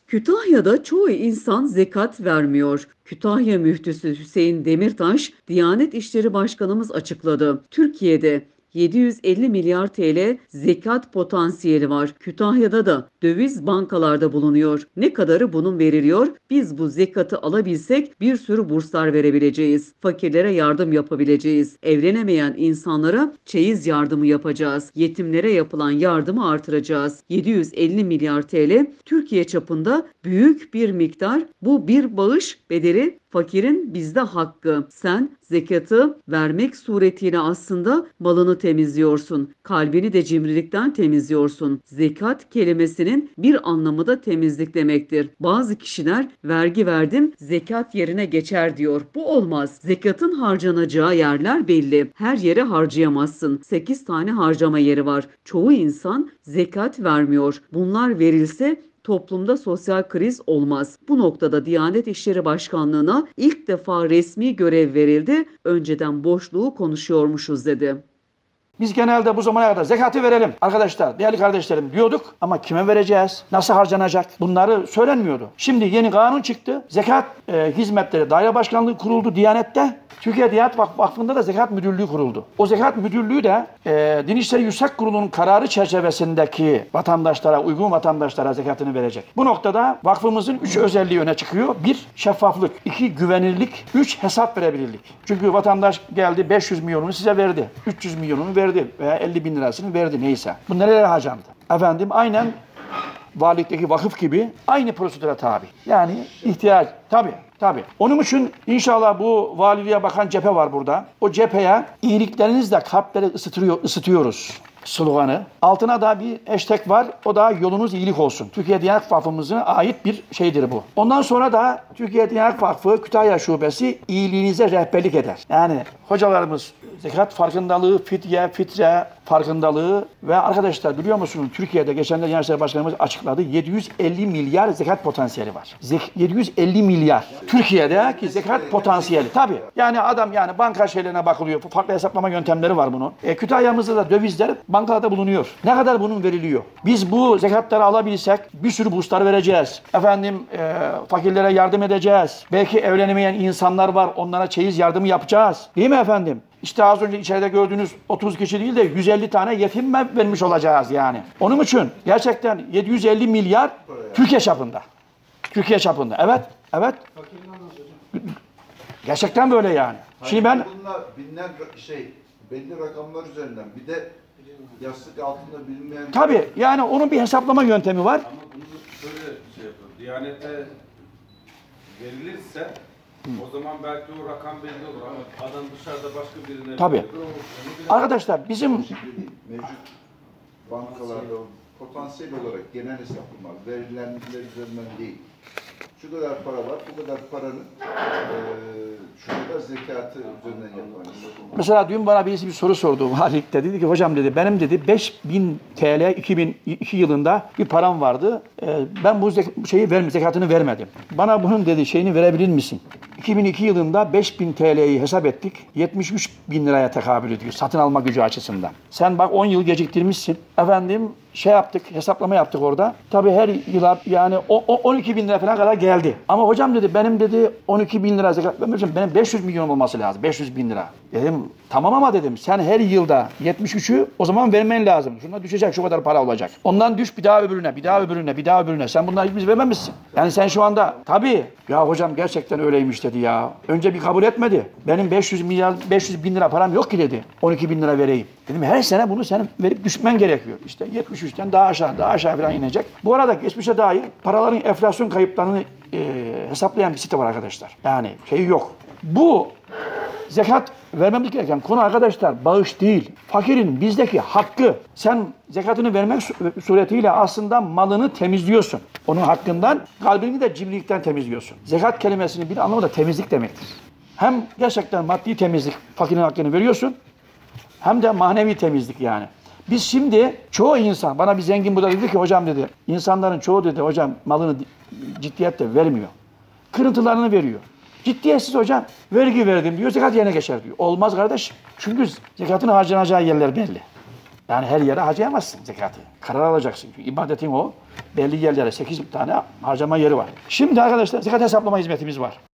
Kütahya'da çoğu insan zekat vermiyor. Kütahya müftüsü Hüseyin Demirtaş, Diyanet İşleri Başkanımız açıkladı. Türkiye'de 750 milyar TL zekat potansiyeli var. Kütahya'da da döviz bankalarda bulunuyor. Ne kadarı bunun veriliyor? Biz bu zekatı alabilsek bir sürü burslar verebileceğiz. Fakirlere yardım yapabileceğiz. Evlenemeyen insanlara çeyiz yardımı yapacağız. Yetimlere yapılan yardımı artıracağız. 750 milyar TL Türkiye çapında büyük bir miktar. Bu bir bağış bedeli, fakirin bizde hakkı. Sen zekatı vermek suretiyle aslında malını temizliyorsun. Kalbini de cimrilikten temizliyorsun. Zekat kelimesinin bir anlamı da temizlik demektir. Bazı kişiler vergi verdim, zekat yerine geçer diyor. Bu olmaz. Zekatın harcanacağı yerler belli. Her yere harcayamazsın. 8 tane harcama yeri var. Çoğu insan zekat vermiyor. Bunlar verilse toplumda sosyal kriz olmaz. Bu noktada Diyanet İşleri Başkanlığı'na ilk defa resmi görev verildi. Önceden boşluğu konuşuyormuşuz dedi. Biz genelde bu zamana kadar zekatı verelim arkadaşlar, değerli kardeşlerim diyorduk ama kime vereceğiz, nasıl harcanacak bunları söylenmiyordu. Şimdi yeni kanun çıktı. Zekat Hizmetleri Daire Başkanlığı kuruldu Diyanet'te. Türkiye Diyanet Vakfı'nda da Zekat Müdürlüğü kuruldu. O Zekat Müdürlüğü de Din İşleri Yüksek Kurulu'nun kararı çerçevesindeki vatandaşlara, uygun vatandaşlara zekatını verecek. Bu noktada vakfımızın 3 özelliği öne çıkıyor. 1. Şeffaflık. 2. Güvenilirlik. 3. Hesap verebilirlik. Çünkü vatandaş geldi 500 milyonunu size verdi. 300 milyonunu verdi veya 50 bin lirasını verdi neyse. Bu nerelere harcandı? Efendim aynen valilikteki vakıf gibi aynı prosedüre tabi. Yani ihtiyaç tabii. Onun için inşallah bu valiliğe bakan cephe var burada. O cepheye iyiliklerinizle kalpleri ısıtıyoruz sloganı. Altına da bir hashtag var. O da yolunuz iyilik olsun. Türkiye Diyanet Vakfımız'a ait bir şeydir bu. Ondan sonra da Türkiye Diyanet Vakfı Kütahya Şubesi iyiliğinize rehberlik eder. Yani hocalarımız zekat farkındalığı, fitre farkındalığı ve arkadaşlar biliyor musunuz Türkiye'de geçenler Diyanet İşleri Başkanımız açıkladı. 750 milyar zekat potansiyeli var. 750 milyar. Türkiye'deki zekat potansiyeli. Tabii. Yani adam banka şeylerine bakılıyor. Farklı hesaplama yöntemleri var bunun. Kütahya'mızda da dövizler bankalarda bulunuyor. Ne kadar bunun veriliyor? Biz bu zekatları alabilsek bir sürü burslar vereceğiz. Fakirlere yardım edeceğiz. Belki evlenemeyen insanlar var. Onlara çeyiz yardımı yapacağız. Değil mi efendim? İşte az önce içeride gördüğünüz 30 kişi değil de 150 tane yetim vermiş olacağız yani. Onun için gerçekten 750 milyar Türkiye çapında. Türkiye çapında. Evet. Gerçekten böyle yani. Şimdi ben bunlar binler belli rakamlar üzerinden bir de yastık altında bilinmeyen... Tabii yani onun bir hesaplama yöntemi var. Ama bunu şöyle yapalım. Diyanete verilirse o zaman belki o rakam belli olur ama adam dışarıda başka birine... Tabii. Arkadaşlar bizim... Mevcut bankalarda potansiyel olarak genel hesaplama verilenler üzerinden değil. Şu kadar para var, bu kadar paranın şu kadar zekatı üzerinden yapılmış. Mesela dün bana birisi bir soru sordu valilikte. Dedi ki hocam dedi benim dedi 5000 TL 2002 yılında bir param vardı. Ben bu zekatını vermedim. Bana bunun dedi şeyini verebilir misin? 2002 yılında 5000 TL'yi hesap ettik. 73 bin liraya tekabül ediyor satın alma gücü açısından. Sen bak 10 yıl geciktirmişsin. Hesaplama yaptık orada. Tabii her yıla yani 12 bin lira falan kadar geldi. Ama hocam dedi benim dedi 12 bin lira zekat vermeyeceğim. Benim 500 milyon olması lazım. 500 bin lira. Dedim tamam ama dedim sen her yılda 73'ü o zaman vermen lazım. Şuna düşecek şu kadar para olacak. Ondan düş bir daha öbürüne. Sen bunları hiçbir vermemişsin. Yani sen şu anda tabii ya hocam gerçekten öyleymiş dedi ya. Önce bir kabul etmedi. Benim 500 bin lira param yok ki dedi. 12 bin lira vereyim. Dedim her sene bunu senin verip düşmen gerekiyor. İşte 73'ten daha aşağı falan inecek. Bu arada geçmişe dair paraların enflasyon kayıplarını hesaplayan bir site var arkadaşlar. Yani yok. Bu zekat vermemiz gereken konu arkadaşlar bağış değil. Fakirin bizdeki hakkı. Sen zekatını vermek suretiyle aslında malını temizliyorsun. Onun hakkından kalbini de cimrilikten temizliyorsun. Zekat kelimesinin bir anlamı da temizlik demektir. Hem gerçekten maddi temizlik, fakirin hakkını veriyorsun. Hem de manevi temizlik yani. Biz şimdi çoğu insan, bana bir zengin burada dedi ki hocam dedi, insanların çoğu dedi hocam malını ciddiyetle vermiyor. Kırıntılarını veriyor. Ciddiyetsiz hocam vergi verdim diyor, zekat yerine geçer diyor. Olmaz kardeş. Çünkü zekatın harcanacağı yerler belli. Yani her yere harcayamazsın zekatı. Karar alacaksın. Çünkü ibadetin o. belli yerlere 8 tane harcama yeri var. Şimdi arkadaşlar zekat hesaplama hizmetimiz var.